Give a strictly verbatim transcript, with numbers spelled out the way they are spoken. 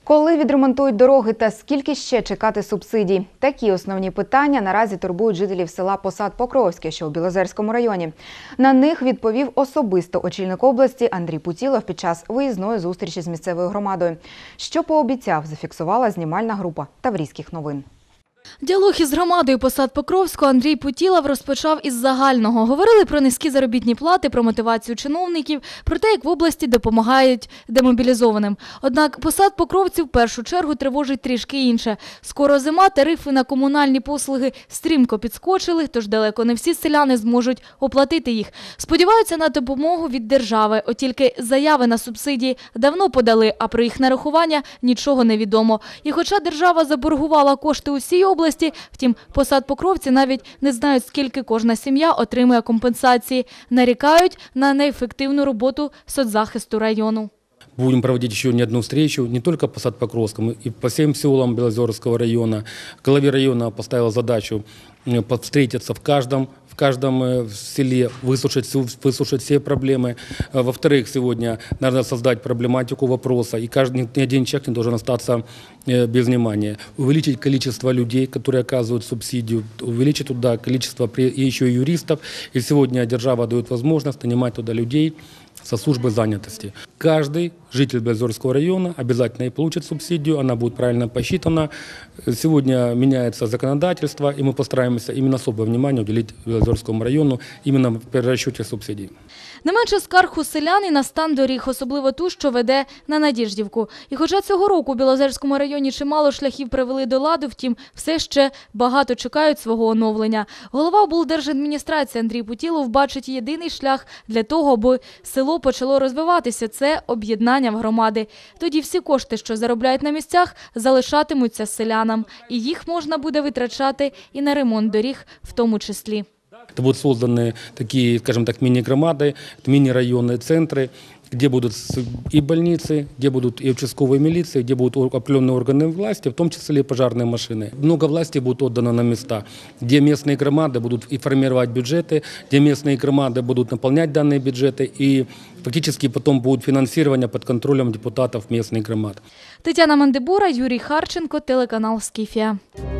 Коли відремонтують дороги та скільки ще чекати субсидій? Такі основні питання наразі турбують жителів села Посад-Покровське, що у Білозерському районі. На них відповів особисто очільник області Андрій Путілов під час виїзної зустрічі з місцевою громадою. Що пообіцяв, зафіксувала знімальна група Таврійських новин. Діалог із громадою Посад-Покровського Андрій Путілов розпочав із загального. Говорили про низькі заробітні плати, про мотивацію чиновників, про те, як в області допомагають демобілізованим. Однак Посад-Покровців в першу чергу тривожить трішки інше. Скоро зима, тарифи на комунальні послуги стрімко підскочили, тож далеко не всі селяни зможуть оплатити їх. Сподіваються на допомогу від держави, от тільки заяви на субсидії давно подали, а про їх нарахування нічого не відомо. І хоча держава заборгувала кошти усій області, області. Втім, Посад-Покровці навіть не знають, скільки кожна сім'я отримує компенсації. Нарікають на неефективну роботу соцзахисту району. Будем проводить еще не одну встречу, не только по Посад-Покровскому, и по всем селам Белозерского района. Главе района поставила задачу встретиться в каждом, в каждом селе, выслушать, выслушать все проблемы. Во-вторых, сегодня надо создать проблематику вопроса, и каждый, ни один человек не должен остаться без внимания. Увеличить количество людей, которые оказывают субсидию, увеличить туда количество еще и юристов. И сегодня держава дает возможность нанимать туда людей со службы занятости. Каждый житель Белозерского района обязательно и получит субсидию, она будет правильно посчитана. Сегодня меняется законодательство, и мы постараемся именно особое внимание уделить Белозерскому району именно в перерасчете субсидий. Не менше скарг у селян і на стан доріг, особливо ту, що веде на Надіждівку. І хоча цього року у Білозерському районі чимало шляхів привели до ладу, втім, все ще багато чекають свого оновлення. Голова облдержадміністрації Андрій Путілов бачить єдиний шлях для того, аби село почало розвиватися – це об'єднання в громади. Тоді всі кошти, що заробляють на місцях, залишатимуться селянам. І їх можна буде витрачати і на ремонт доріг в тому числі. Это будут созданы такие, скажем так, мини-громады, мини-районные центры, где будут и больницы, где будут и участковые милиции, где будут определенные органы власти, в том числе и пожарные машины. Много власти будет отдано на места, где местные громады будут и формировать бюджеты, где местные громады будут наполнять данные бюджеты, и фактически потом будет финансирование под контролем депутатов местных громад. Тетяна Мандибура, Юрій Харченко, телеканал «Скіфія».